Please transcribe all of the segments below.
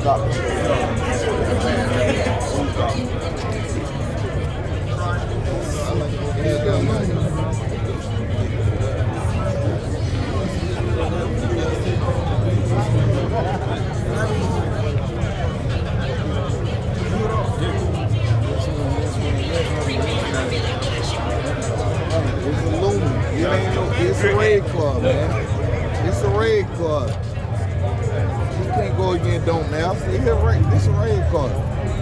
It's a red card, man. It's a red card. You can't go against Don't Now. It's a red card.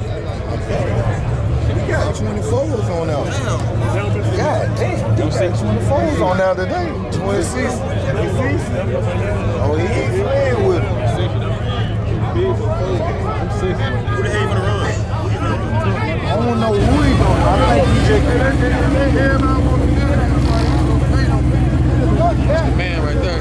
We got 24s on now. God damn. We got 24s on now today. 26. Oh, he ain't playing with him. Who the hell you gonna run? I don't know who he gonna. I think he just. Man right there.